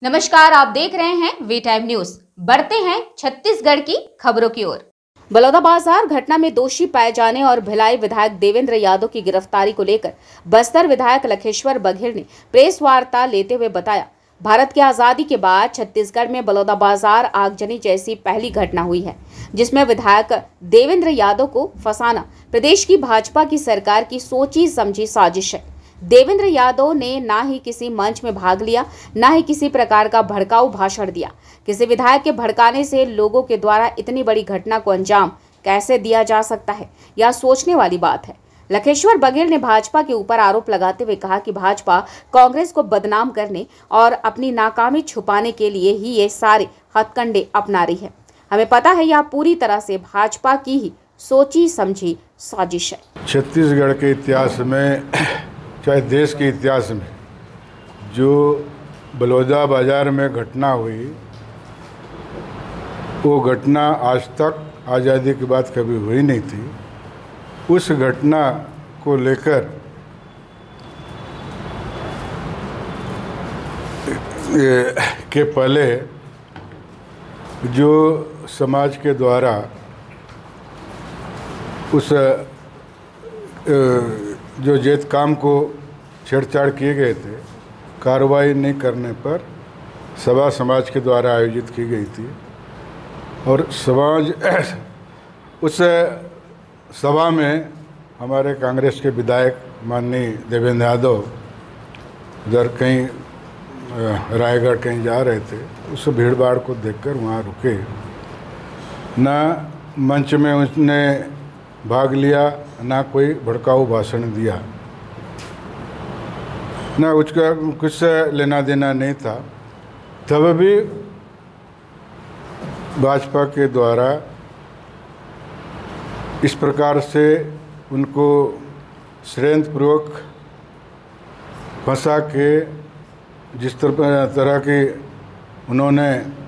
नमस्कार, आप देख रहे हैं वी टाइम न्यूज। बढ़ते हैं छत्तीसगढ़ की खबरों की ओर। बलौदाबाजार घटना में दोषी पाए जाने और भिलाई विधायक देवेंद्र यादव की गिरफ्तारी को लेकर बस्तर विधायक लखेश्वर बघेल ने प्रेस वार्ता लेते हुए बताया, भारत की आजादी के बाद छत्तीसगढ़ में बलौदाबाजार आगजनी जैसी पहली घटना हुई है, जिसमें विधायक देवेंद्र यादव को फंसाना प्रदेश की भाजपा की सरकार की सोची समझी साजिश है। देवेंद्र यादव ने ना ही किसी मंच में भाग लिया, ना ही किसी प्रकार का भड़काऊ भाषण दिया। किसी विधायक के भड़काने से लोगों के द्वारा इतनी बड़ी घटना को अंजाम कैसे दिया जा सकता है, यह सोचने वाली बात है। लखेश्वर बघेल ने भाजपा के ऊपर आरोप लगाते हुए कहा कि भाजपा कांग्रेस को बदनाम करने और अपनी नाकामी छुपाने के लिए ही ये सारे हथकंडे अपना रही है। हमें पता है यह पूरी तरह से भाजपा की ही सोची समझी साजिश है। छत्तीसगढ़ के इतिहास में, चाहे देश के इतिहास में, जो बलौदाबाजार में घटना हुई, वो घटना आज तक आज़ादी के बाद कभी हुई नहीं थी। उस घटना को लेकर के पहले जो समाज के द्वारा उस जो जैत काम को छेड़छाड़ किए गए थे, कार्रवाई नहीं करने पर सभा समाज के द्वारा आयोजित की गई थी और समाज उस सभा में हमारे कांग्रेस के विधायक माननीय देवेंद्र यादव उधर कहीं रायगढ़ कहीं जा रहे थे। उस भीड़ भाड़ को देखकर वहाँ रुके, ना मंच में उसने भाग लिया, ना कोई भड़काऊ भाषण दिया, ना उसका कुछ से लेना देना नहीं था। तब भी भाजपा के द्वारा इस प्रकार से उनको षड्यंत्रपूर्वक फंसा के जिस तरह की उन्होंने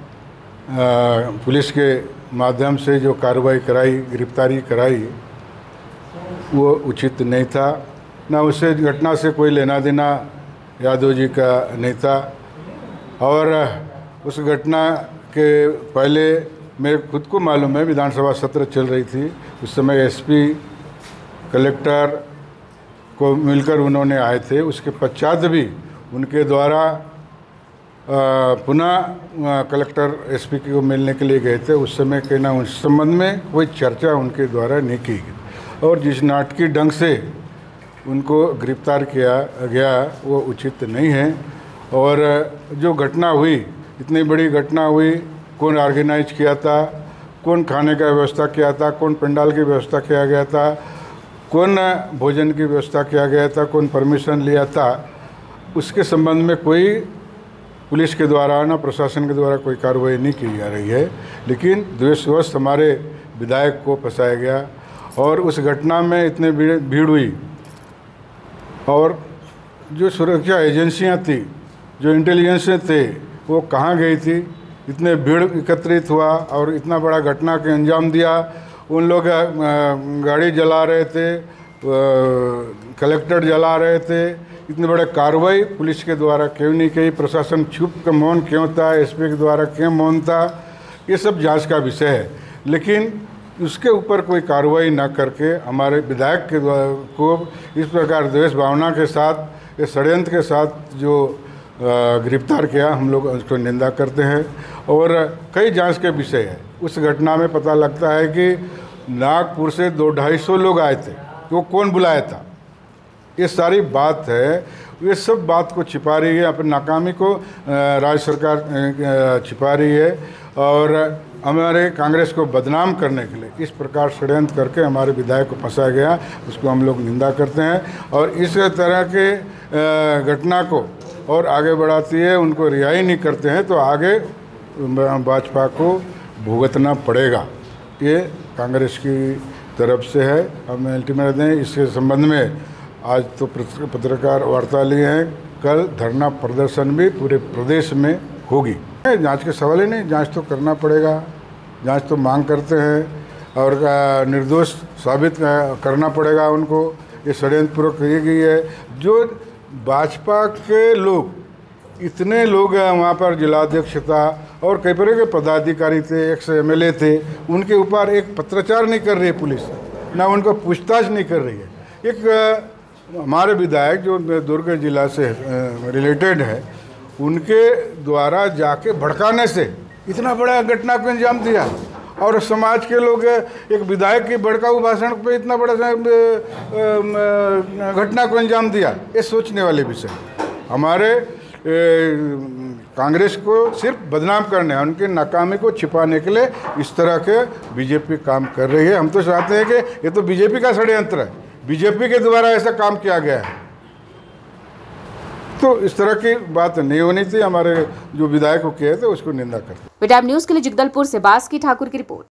पुलिस के माध्यम से जो कार्रवाई कराई, गिरफ्तारी कराई, वो उचित नहीं था। ना उससे घटना से कोई लेना देना यादव जी का नहीं था। और उस घटना के पहले मेरे खुद को मालूम है, विधानसभा सत्र चल रही थी, उस समय एसपी कलेक्टर को मिलकर उन्होंने आए थे। उसके पश्चात भी उनके द्वारा पुनः कलेक्टर एसपी को मिलने के लिए गए थे। उस समय कहना उस संबंध में कोई चर्चा उनके द्वारा नहीं की गई और जिस नाटकीय ढंग से उनको गिरफ्तार किया गया वो उचित नहीं है। और जो घटना हुई, इतनी बड़ी घटना हुई, कौन ऑर्गेनाइज किया था, कौन खाने का व्यवस्था किया था, कौन पंडाल की व्यवस्था किया गया था, कौन भोजन की व्यवस्था किया गया था, कौन परमिशन लिया था, उसके संबंध में कोई पुलिस के द्वारा ना प्रशासन के द्वारा कोई कार्रवाई नहीं की जा रही है। लेकिन द्वेषवश हमारे विधायक को फंसाया गया और उस घटना में इतने भीड़ हुई और जो सुरक्षा एजेंसियां थी, जो इंटेलिजेंस थे, वो कहाँ गई थी? इतने भीड़ एकत्रित हुआ और इतना बड़ा घटना के अंजाम दिया। उन लोग गाड़ी जला रहे थे, कलेक्टर जला रहे थे। इतने बड़े कार्रवाई पुलिस के द्वारा क्यों नहीं की? प्रशासन चुप का मौन क्यों था? एसपी के द्वारा क्यों मौन था? ये सब जांच का विषय है। लेकिन उसके ऊपर कोई कार्रवाई ना करके हमारे विधायक के को इस प्रकार द्वेष भावना के साथ, ये षड्यंत्र के साथ जो गिरफ्तार किया, हम लोग उसको निंदा करते हैं। और कई जांच के विषय है। उस घटना में पता लगता है कि नागपुर से 200-250 लोग आए थे, वो कौन बुलाया था? ये सारी बात है। ये सब बात को छिपा रही है, अपनी नाकामी को राज्य सरकार छिपा रही है और हमारे कांग्रेस को बदनाम करने के लिए इस प्रकार षड्यंत्र करके हमारे विधायक को फंसाया गया, उसको हम लोग निंदा करते हैं। और इस तरह के घटना को और आगे बढ़ाती है, उनको रिहाई नहीं करते हैं तो आगे भाजपा को भुगतना पड़ेगा। ये कांग्रेस की तरफ से है। हम अल्टीमेट दें इसके संबंध में आज तो पत्रकार वार्ता लिए हैं, कल धरना प्रदर्शन भी पूरे प्रदेश में होगी। जांच के सवाल ही नहीं, जांच तो करना पड़ेगा, जांच तो मांग करते हैं और निर्दोष साबित करना पड़ेगा उनको। ये षड्यंत्रपूर्वक की गई है। जो भाजपा के लोग इतने लोग वहाँ पर जिलाध्यक्ष था और कई तरह के पदाधिकारी थे, एक्स एमएलए थे, उनके ऊपर एक पत्राचार नहीं कर रही है पुलिस, ना उनको पूछताछ नहीं कर रही है। एक हमारे विधायक जो दुर्ग जिला से रिलेटेड है, उनके द्वारा जाके भड़काने से इतना बड़ा घटना को अंजाम दिया और समाज के लोग एक विधायक के भड़काऊ भाषण पे इतना बड़ा घटना को अंजाम दिया, ये सोचने वाले विषय। हमारे कांग्रेस को सिर्फ बदनाम करने, उनकी नाकामी को छिपाने के लिए इस तरह के बीजेपी काम कर रही है। हम तो चाहते हैं कि ये तो बीजेपी का षड्यंत्र है, बीजेपी के द्वारा ऐसा काम किया गया है, तो इस तरह की बात नहीं होनी चाहिए। हमारे जो विधायक को किए थे उसको निंदा करते। वी टाइम न्यूज के लिए जगदलपुर से बास्की ठाकुर की रिपोर्ट।